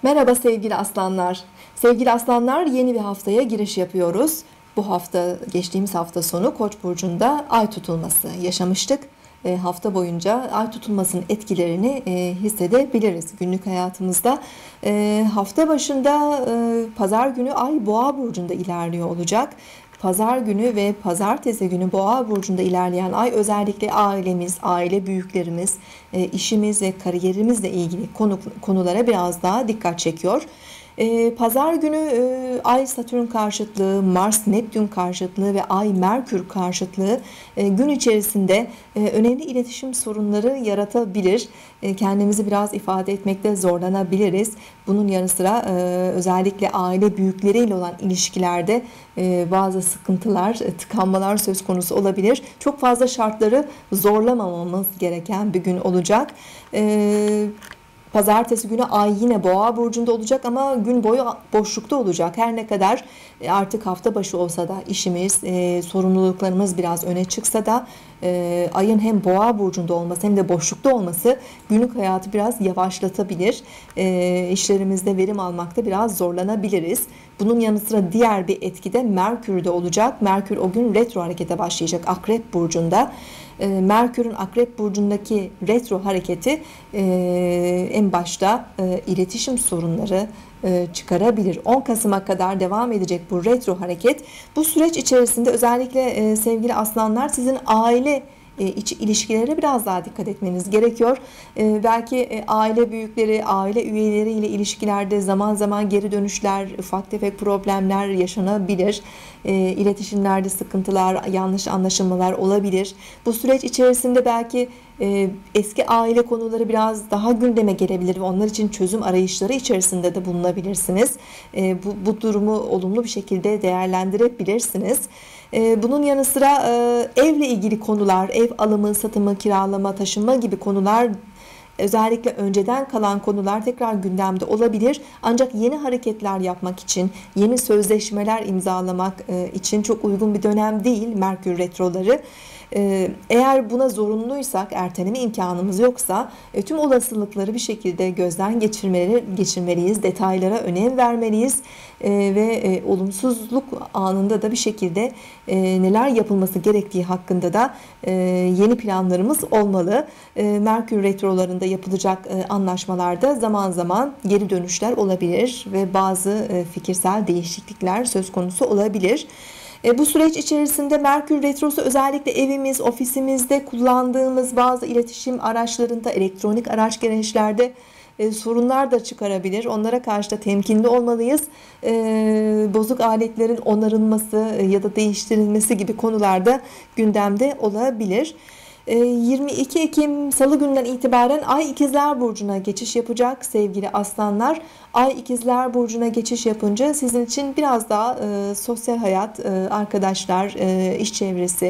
Merhaba sevgili aslanlar. Sevgili aslanlar, yeni bir haftaya giriş yapıyoruz. Bu hafta, geçtiğimiz hafta sonu Koç burcunda ay tutulması yaşamıştık. Hafta boyunca ay tutulmasının etkilerini hissedebiliriz günlük hayatımızda. Hafta başında pazar günü ay Boğa burcunda ilerliyor olacak. Pazar günü ve pazartesi günü Boğa burcunda ilerleyen ay özellikle ailemiz, aile büyüklerimiz, işimiz ve kariyerimizle ilgili konulara biraz daha dikkat çekiyor. Pazar günü Ay Satürn karşıtlığı, Mars Neptün karşıtlığı ve Ay Merkür karşıtlığı gün içerisinde önemli iletişim sorunları yaratabilir. Kendimizi biraz ifade etmekte zorlanabiliriz. Bunun yanı sıra özellikle aile büyükleriyle olan ilişkilerde bazı sıkıntılar, tıkanmalar söz konusu olabilir. Çok fazla şartları zorlamamamız gereken bir gün olacak. Pazartesi günü ay yine Boğa burcunda olacak ama gün boyu boşlukta olacak. Her ne kadar artık hafta başı olsa da işimiz, sorumluluklarımız biraz öne çıksa da ayın hem Boğa burcunda olması hem de boşlukta olması günlük hayatı biraz yavaşlatabilir. İşlerimizde verim almakta biraz zorlanabiliriz. Bunun yanı sıra diğer bir etki de Merkür'de olacak. Merkür o gün retro harekete başlayacak Akrep burcunda. Merkür'ün Akrep burcundaki retro hareketi en başta iletişim sorunları çıkarabilir. 10 Kasım'a kadar devam edecek bu retro hareket. Bu süreç içerisinde özellikle sevgili aslanlar, sizin aile içi ilişkilere biraz daha dikkat etmeniz gerekiyor. Belki aile büyükleri, aile üyeleriyle ilişkilerde zaman zaman geri dönüşler, ufak tefek problemler yaşanabilir. İletişimlerde sıkıntılar, yanlış anlaşılmalar olabilir. Bu süreç içerisinde belki eski aile konuları biraz daha gündeme gelebilir ve onlar için çözüm arayışları içerisinde de bulunabilirsiniz. Bu durumu olumlu bir şekilde değerlendirebilirsiniz. Bunun yanı sıra evle ilgili konular, ev alımı, satımı, kiralama, taşınma gibi konular, özellikle önceden kalan konular tekrar gündemde olabilir. Ancak yeni hareketler yapmak için, yeni sözleşmeler imzalamak için çok uygun bir dönem değil Merkür retroları. Eğer buna zorunluysak, erteleme imkanımız yoksa tüm olasılıkları bir şekilde gözden geçirmeliyiz, detaylara önem vermeliyiz ve olumsuzluk anında da bir şekilde neler yapılması gerektiği hakkında da yeni planlarımız olmalı. Merkür retrolarında yapılacak anlaşmalarda zaman zaman geri dönüşler olabilir ve bazı fikirsel değişiklikler söz konusu olabilir. Bu süreç içerisinde Merkür retrosu özellikle evimiz, ofisimizde kullandığımız bazı iletişim araçlarında, elektronik araç gereçlerde sorunlar da çıkarabilir. Onlara karşı da temkinli olmalıyız. Bozuk aletlerin onarılması ya da değiştirilmesi gibi konularda gündemde olabilir. 22 Ekim Salı gününden itibaren Ay İkizler Burcu'na geçiş yapacak sevgili aslanlar. Ay İkizler Burcu'na geçiş yapınca sizin için biraz daha sosyal hayat, arkadaşlar, iş çevresi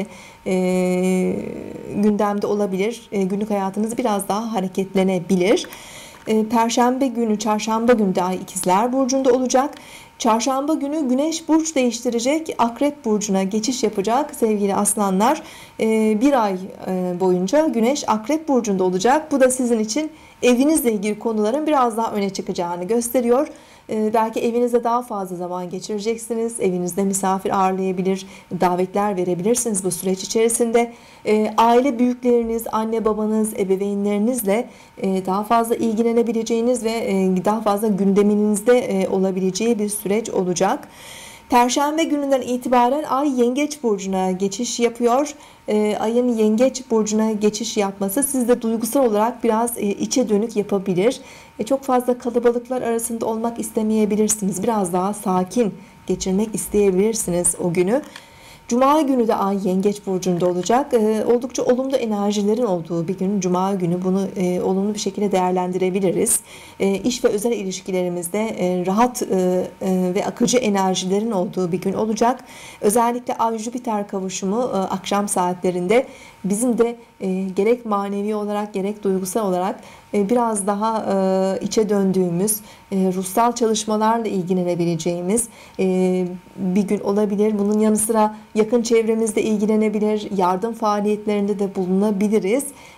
gündemde olabilir. Günlük hayatınız biraz daha hareketlenebilir. Perşembe günü, çarşamba günü de Ay İkizler Burcu'nda olacak. Çarşamba günü Güneş burç değiştirecek, Akrep burcuna geçiş yapacak sevgili aslanlar. Bir ay boyunca Güneş Akrep burcunda olacak. Bu da sizin için evinizle ilgili konuların biraz daha öne çıkacağını gösteriyor. Belki evinizde daha fazla zaman geçireceksiniz. Evinizde misafir ağırlayabilir, davetler verebilirsiniz bu süreç içerisinde. Aile büyükleriniz, anne babanız, ebeveynlerinizle daha fazla ilgilenebileceğiniz ve daha fazla gündeminizde olabileceği bir süreç olacak. Perşembe gününden itibaren Ay Yengeç burcuna geçiş yapıyor. Ayın Yengeç burcuna geçiş yapması sizde duygusal olarak biraz içe dönük yapabilir. Çok fazla kalabalıklar arasında olmak istemeyebilirsiniz. Biraz daha sakin geçirmek isteyebilirsiniz o günü. Cuma günü de Ay Yengeç burcunda olacak. Oldukça olumlu enerjilerin olduğu bir gün. Cuma günü bunu olumlu bir şekilde değerlendirebiliriz. İş ve özel ilişkilerimizde rahat ve akıcı enerjilerin olduğu bir gün olacak. Özellikle Ay Jüpiter kavuşumu akşam saatlerinde bizim de gerek manevi olarak gerek duygusal olarak biraz daha içe döndüğümüz, ruhsal çalışmalarla ilgilenebileceğimiz bir gün olabilir. Bunun yanı sıra yakın çevremizde ilgilenebilir, yardım faaliyetlerinde de bulunabiliriz.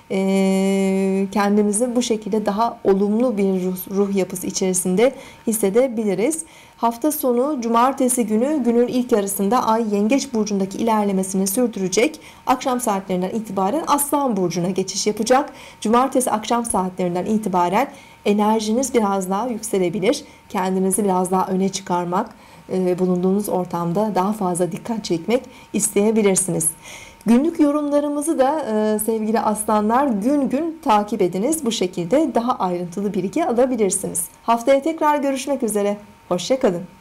kendimizi bu şekilde daha olumlu bir ruh yapısı içerisinde hissedebiliriz. Hafta sonu cumartesi günü günün ilk yarısında Ay Yengeç burcundaki ilerlemesini sürdürecek. Akşam saatlerinden itibaren Aslan burcuna geçiş yapacak. Cumartesi akşam saatlerinden itibaren enerjiniz biraz daha yükselebilir. Kendinizi biraz daha öne çıkarmak, bulunduğunuz ortamda daha fazla dikkat çekmek isteyebilirsiniz. Günlük yorumlarımızı da sevgili aslanlar gün gün takip ediniz. Bu şekilde daha ayrıntılı bilgi alabilirsiniz. Haftaya tekrar görüşmek üzere. Hoşça kalın.